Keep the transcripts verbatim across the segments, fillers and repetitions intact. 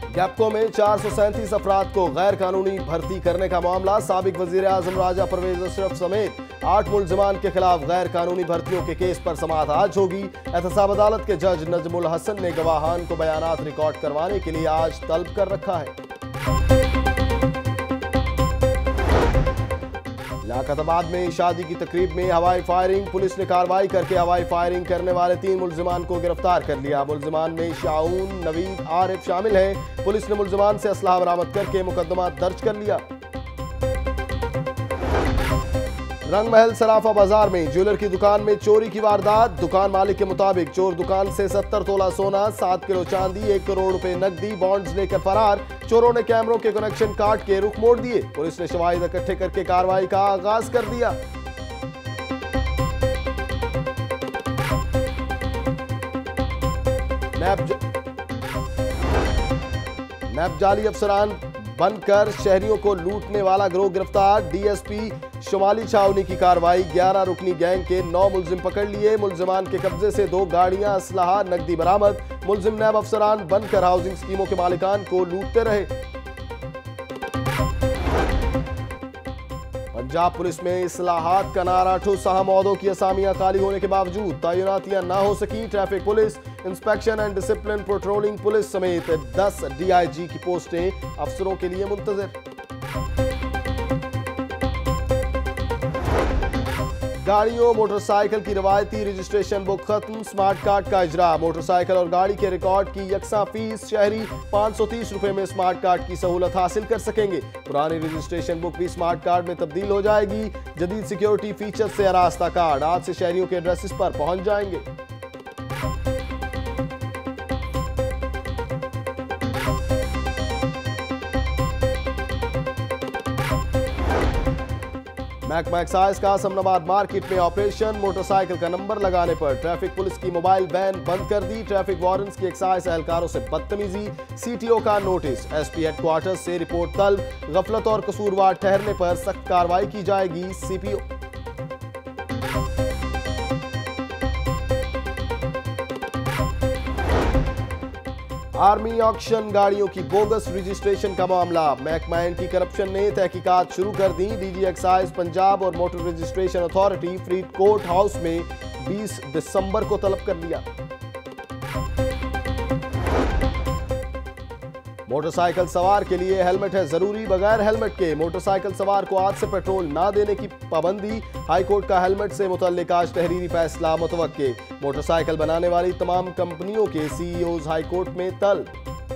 गैपको में चार सौ सैंतीस अफराद को गैर कानूनी भर्ती करने का मामला। साबिक वजीर आजम राजा परवेज अशरफ समेत आठ मुलजिमान के खिलाफ गैर कानूनी भर्तियों के केस पर समाअत आज होगी। एहतसाब अदालत के जज नजमुल हसन ने गवाहान को बयानात रिकॉर्ड करवाने के लिए आज तलब कर रखा है। लियाकताबाद में शादी की तकरीब में हवाई फायरिंग। पुलिस ने कार्रवाई करके हवाई फायरिंग करने वाले तीन मुलजिमान को गिरफ्तार कर लिया। मुलजिमान में शाऊन, नवीद, आरिफ शामिल हैं। पुलिस ने मुलजिमान से असलाह बरामद करके मुकदमा दर्ज कर लिया। रंगमहल सराफा बाजार में ज्वेलर की दुकान में चोरी की वारदात। दुकान मालिक के मुताबिक चोर दुकान से सत्तर तोला सोना, सात किलो चांदी, एक करोड़ रुपए नकदी, बॉन्ड्स लेकर फरार। चोरों ने कैमरों के कनेक्शन काट के रुख मोड़ दिए। पुलिस ने शवाहिद इकट्ठे करके कार्रवाई का आगाज कर दिया। नैब जाली अफसरान बनकर शहरियों को लूटने वाला गिरोह गिरफ्तार। डीएसपी शुमाली छावनी की कार्रवाई। ग्यारह रुकनी गैंग के नौ मुलजिम पकड़ लिए। मुलजिमान के कब्जे से दो गाड़ियां, असलहा, नकदी बरामद। मुलजिम नैब अफसरान बनकर हाउसिंग स्कीमों के मालिकान को लूटते रहे। पंजाब पुलिस में इस्लाहात का नारा। ठोस अहमदों की असामियां खाली होने के बावजूद तैनातियां न हो सकी। Traffic police, inspection and discipline, patrolling police समेत दस डीआईजी की पोस्टें अफसरों के लिए मुंतजर। गाड़ियों मोटरसाइकिल की रवायती रजिस्ट्रेशन बुक खत्म। स्मार्ट कार्ड का इजरा। मोटरसाइकिल और गाड़ी के रिकॉर्ड की यकसा फीस। शहरी पाँच सौ तीस रुपए में स्मार्ट कार्ड की सहूलत हासिल कर सकेंगे। पुरानी रजिस्ट्रेशन बुक भी स्मार्ट कार्ड में तब्दील हो जाएगी। जदीद सिक्योरिटी फीचर से आरास्ता कार्ड आज से शहरियों के एड्रेसेस पर पहुंच जाएंगे। महकमा एक्साइज का समनाबाद मार्केट में ऑपरेशन। मोटरसाइकिल का नंबर लगाने पर ट्रैफिक पुलिस की मोबाइल वैन बंद कर दी। ट्रैफिक वारंट्स की एक्साइज एहलकारों से बदतमीजी। सीटीओ का नोटिस। एसपी हेडक्वार्टर से रिपोर्ट तलब। गफलत और कसूरवार ठहरने पर सख्त कार्रवाई की जाएगी। सीपीओ। आर्मी ऑक्शन गाड़ियों की बोगस रजिस्ट्रेशन का मामला। महकमा एंटी करप्शन ने तहकीकात शुरू कर दी। डीजी एक्साइज पंजाब और motor registration authority Faridkot house में बीस दिसंबर को तलब कर लिया। मोटरसाइकिल सवार के लिए हेलमेट है जरूरी। बगैर हेलमेट के मोटरसाइकिल सवार को आज से पेट्रोल ना देने की पाबंदी। हाईकोर्ट का हेलमेट से मुतल्लिक आज तहरीरी फैसला मुतवक्के। मोटरसाइकिल बनाने वाली तमाम कंपनियों के सीईओज हाईकोर्ट में तलब।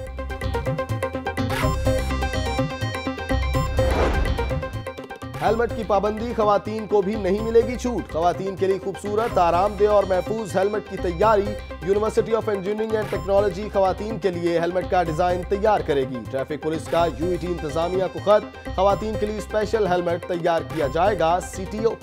हेलमेट की पाबंदी। खवातीन को भी नहीं मिलेगी छूट। खवातीन के लिए खूबसूरत, आरामदेह और महफूज हेलमेट की तैयारी। University of engineering and technology खवातीन के लिए हेलमेट का डिजाइन तैयार करेगी। ट्रैफिक पुलिस का यूईटी इंतजामिया को खत। खवातीन के लिए स्पेशल हेलमेट तैयार किया जाएगा। सीटीओ।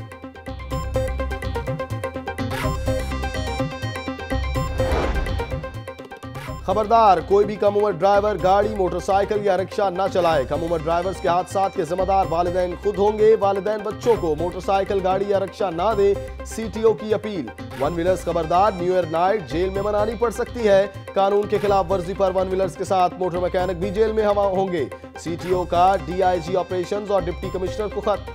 खबरदार, कोई भी कम उम्र ड्राइवर गाड़ी, मोटरसाइकिल या रिक्शा न चलाए। कम उम्र ड्राइवर्स के हादसात के जिम्मेदार वालिदैन खुद होंगे। वालिदैन बच्चों को मोटरसाइकिल, गाड़ी या रिक्शा ना दे। सीटीओ की अपील। वन व्हीलर्स खबरदार, न्यू ईयर नाइट जेल में मनानी पड़ सकती है। कानून के खिलाफ वर्जी पर वन व्हीलर्स के साथ मोटर मैकेनिक भी जेल में हवा होंगे। सीटीओ का डीआईजी ऑपरेशंस और डिप्टी कमिश्नर को खत।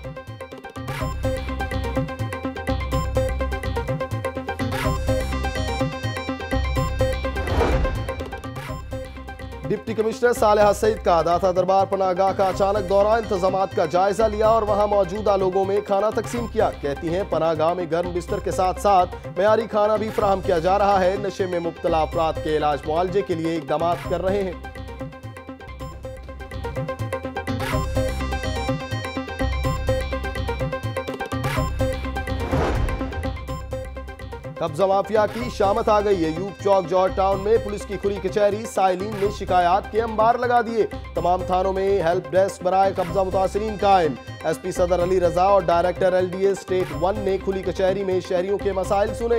डिप्टी कमिश्नर सालेहा सईद का दाता दरबार पनाहगाह का अचानक दौरा। इंतजामात का जायजा लिया और वहां मौजूदा लोगों में खाना तकसीम किया। कहती हैं पनाहगाह में गर्म बिस्तर के साथ साथ मयारी खाना भी फराहम किया जा रहा है। नशे में मुब्तला अफराद के इलाज मुआवजे के लिए इकदाम कर रहे हैं। कब्जा माफिया की शामत आ गई है। यूब चौक जॉर्ज टाउन में पुलिस की खुली कचहरी। साइलिन ने शिकायत के अंबार लगा दिए। तमाम थानों में हेल्प डेस्क बराए कब्जा मुतासिरीन कायम। एसपी सदर अली रजा और डायरेक्टर एलडीए स्टेट वन ने खुली कचहरी में शहरियों के मसाइल सुने।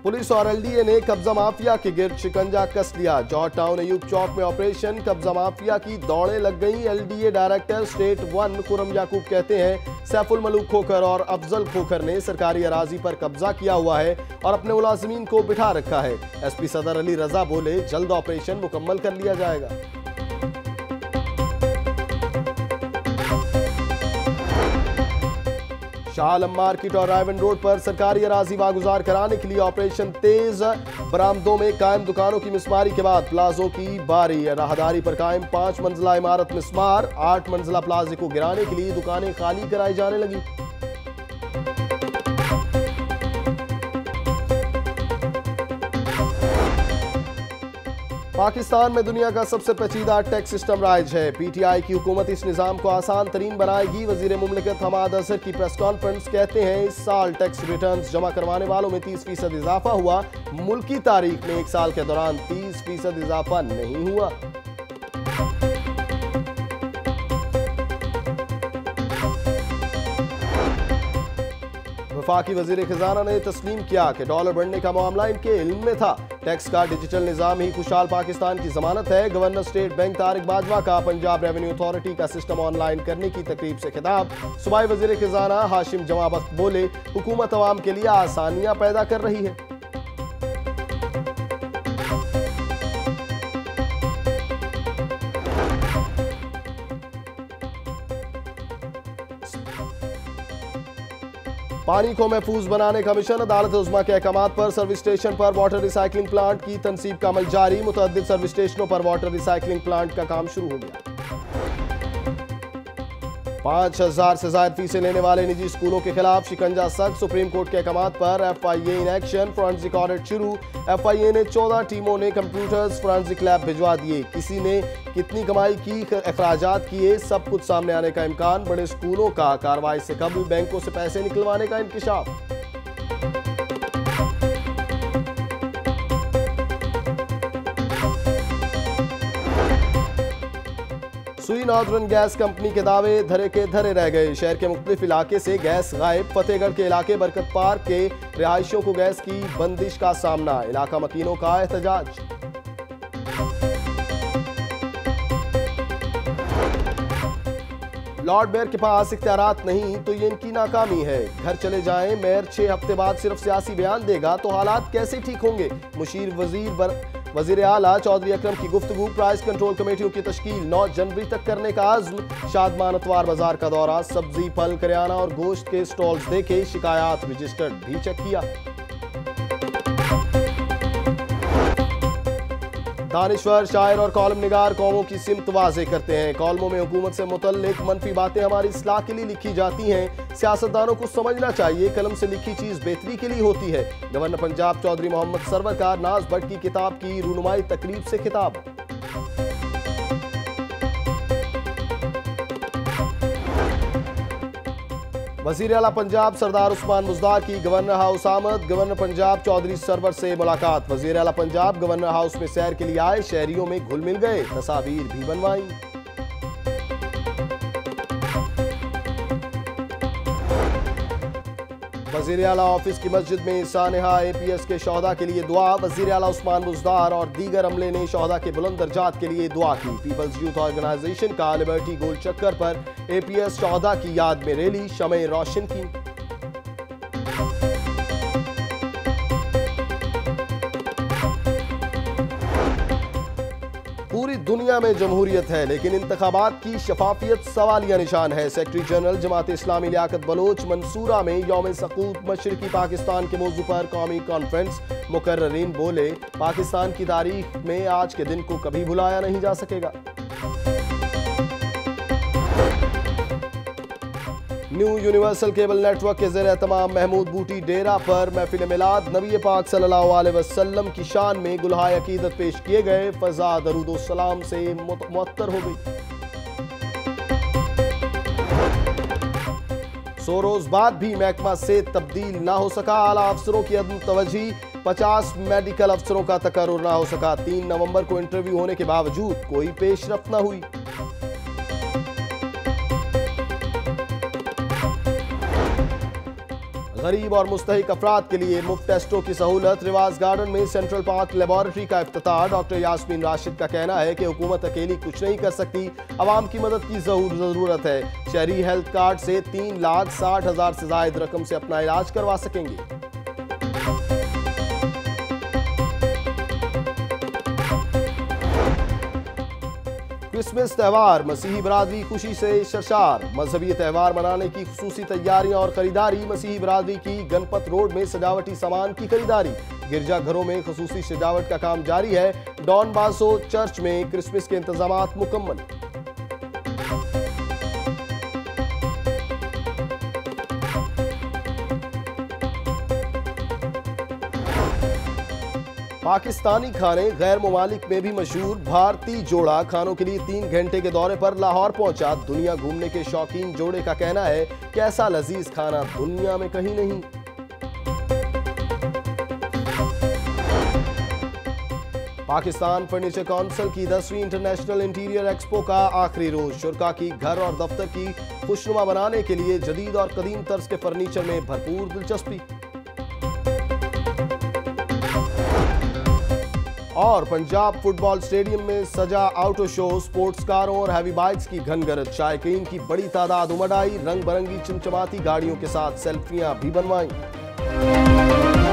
पुलिस और एलडीए ने कब्जा माफिया के गिर्द शिकंजा कस लिया। जॉर्ज टाउन अयूब चौक में ऑपरेशन, कब्जा माफिया की दौड़ें लग गई। LDA director state one Khurram Yaqoob कहते हैं सैफुल मलूक खोखर और अफजल खोखर ने सरकारी अराजी पर कब्जा किया हुआ है और अपने मुलाजिमीन को बिठा रखा है। एसपी सदर अली रजा बोले जल्द ऑपरेशन मुकम्मल कर लिया जाएगा। शाह आलम मार्केट और रायवन रोड पर सरकारी अराजी वागुजार कराने के लिए ऑपरेशन तेज। बरामदों में कायम दुकानों की मिसमारी के बाद प्लाजों की बारी। राहदारी पर कायम पांच मंजिला इमारत मिसमार। आठ मंजिला प्लाजे को गिराने के लिए दुकानें खाली कराई जाने लगी। पाकिस्तान में दुनिया का सबसे पेचीदा टैक्स सिस्टम राइज है। पीटीआई की हुकूमत इस निज़ाम को आसान तरीन बनाएगी। वजीर मुमलिकत हमाद अजहर की प्रेस कॉन्फ्रेंस कहते हैं इस साल टैक्स रिटर्न्स जमा करवाने वालों में तीस फीसद इजाफा हुआ। मुल्क की तारीख में एक साल के दौरान तीस फीसद इजाफा नहीं हुआ। वफाकी वजीर खजाना ने तस्लीम किया कि डॉलर बढ़ने का मामला इनके इल्म में था। टैक्स का डिजिटल निजाम ही खुशहाल पाकिस्तान की जमानत है। Governor state bank Tariq Bajwa का पंजाब रेवेन्यू अथॉरिटी का सिस्टम ऑनलाइन करने की तकरीब से खिताब। सूबाई वजीर खजाना हाशिम जमाबख्त बोले हुकूमत अवाम के लिए आसानियां पैदा कर रही है। पानी को महफूज बनाने का मिशन। अदालत उज़्मा के अहकामात पर सर्विस स्टेशन पर वाटर रिसाइकलिंग प्लांट की तनसीब का अमल जारी। मुतअद्दिद सर्विस स्टेशनों पर वाटर रिसाइकलिंग प्लांट का काम शुरू हो गया। पांच हजार से ज्यादा फीसें लेने वाले निजी स्कूलों के खिलाफ शिकंजा सख्त। सुप्रीम कोर्ट के अहकामात पर F I A in action. Forensic audit शुरू। एफ आई ए ने चौदह टीमों ने कंप्यूटर्स फोरेंसिक लैब भिजवा दिए। किसी ने कितनी कमाई की, अखराजात किए, सब कुछ सामने आने का इम्कान। बड़े स्कूलों का कार्रवाई से कबल बैंकों से पैसे निकलवाने का इंकशाफ। सुई नॉर्दर्न गैस कंपनी के दावे धरे के धरे रह गए। शहर के मुख्तलिफ इलाके से गैस गायब। फतेहगढ़ के इलाके बरकत पार्क के रिहायशियों को गैस की बंदिश का सामना। इलाका मकीनों का एहतजाज। लॉर्ड मेयर के पास इख्तियारात नहीं तो ये इनकी नाकामी है। घर चले जाएं, मेयर छह हफ्ते बाद सिर्फ सियासी बयान देगा तो हालात कैसे ठीक होंगे। मुशीर वजीर बर... वजीर आला चौधरी अकरम की गुफ्तगू। प्राइस कंट्रोल कमेटियों की तश्कील नौ जनवरी तक करने का आज़्म। शादमान अतवार बाजार का दौरा। सब्जी, फल, करियाना और गोश्त के स्टॉल्स देखे। शिकायत रजिस्टर्ड भी चेक किया। दानिश्वर, शायर और कॉलम निगार कौमों की सिमत वाज़े करते हैं। कॉलमों में हुकूमत से मुतल्लिक मनफी बातें हमारी इस्लाह के लिए लिखी जाती हैं। सियासतदानों को समझना चाहिए कलम से लिखी चीज़ बेहतरी के लिए होती है। गवर्नर पंजाब चौधरी मोहम्मद सरवर का नाज भट्ट की किताब की रूनुमाई तकरीब से खिताब। वजीर आला पंजाब सरदार उस्मान बुज़दार की गवर्नर हाउस आमद। गवर्नर पंजाब चौधरी सरवर से मुलाकात। वजीर आला पंजाब गवर्नर हाउस में सैर के लिए आए। शहरियों में घुल मिल गए। तस्वीर भी बनवाई। वजीर आला ऑफिस की मस्जिद में सानहा ए पी एस के शोहदा के लिए दुआ। वजीर आला उस्मान बुज़दार और दीगर अमले ने शोहदा के बुलंद दर्जात के लिए दुआ की। पीपल्स यूथ ऑर्गेनाइजेशन का लिबर्टी गोल चक्कर पर ए पी एस शोहदा की याद में रैली शमे रोशन की। पूरी दुनिया में जमहूरियत है लेकिन इंतखाबात की शफाफियत सवालिया निशान है। सेक्रेटरी जनरल जमात इस्लामी लियाकत बलोच मंसूरा में यौम सकूत मशरकी पाकिस्तान के मौजू पर कौमी कॉन्फ्रेंस। मुकर्ररीन बोले पाकिस्तान की तारीख में आज के दिन को कभी भुलाया नहीं जा सकेगा। न्यू यूनिवर्सल केबल नेटवर्क के ज़ेर एहतमाम महमूद बूटी डेरा पर महफिल मिलाद नबी पाक सल्लल्लाहु अलैहि वसल्लम की शान में गुलहाय अकीदत पेश किए गए। फजा दरूद सलाम से मुअत्तर हो गई। सौ रोज बाद भी महकमा से तब्दील ना हो सका। आला अफसरों की अदम तवज्जी। पचास मेडिकल अफसरों का तकर्रुर ना हो सका। तीन नवंबर को इंटरव्यू होने के बावजूद कोई पेशरफ्त ना हुई। गरीब और मुस्तहिक अफराद के लिए मुफ्त टेस्टों की सहूलत। रिवाज गार्डन में सेंट्रल पार्क लेबोरेटरी का इफ्तिताह। डॉक्टर यास्मीन राशिद का कहना है कि हुकूमत अकेली कुछ नहीं कर सकती, आवाम की मदद की जरूरत है। शहरी हेल्थ कार्ड से तीन लाख साठ हजार से जायद रकम से अपना इलाज करवा सकेंगे। क्रिसमस त्यौहार, मसीही बरादरी खुशी से सरशार। मजहबी त्यौहार मनाने की खुसूसी तैयारियां और खरीदारी। मसीही बरादरी की गणपत रोड में सजावटी सामान की खरीदारी। गिरजाघरों में खुसूसी सजावट का काम जारी है। डॉन बासो चर्च में क्रिसमस के इंतजामात मुकम्मल। पाकिस्तानी खाने गैर ममालिक में भी मशहूर। भारतीय जोड़ा खानों के लिए तीन घंटे के दौरे पर लाहौर पहुंचा। दुनिया घूमने के शौकीन जोड़े का कहना है कि ऐसा लजीज खाना दुनिया में कहीं नहीं। पाकिस्तान फर्नीचर काउंसिल की दसवीं इंटरनेशनल इंटीरियर एक्सपो का आखिरी रोज। शुरा की घर और दफ्तर की खुशनुमा बनाने के लिए जदीद और कदीम तर्ज के फर्नीचर में भरपूर दिलचस्पी। और पंजाब फुटबॉल स्टेडियम में सजा आउटो शो। स्पोर्ट्स कारों और हैवी बाइक्स की घनगरज। शायकीन की बड़ी तादाद उमड़ आई। रंग बिरंगी चमचमाती गाड़ियों के साथ सेल्फियां भी बनवाई।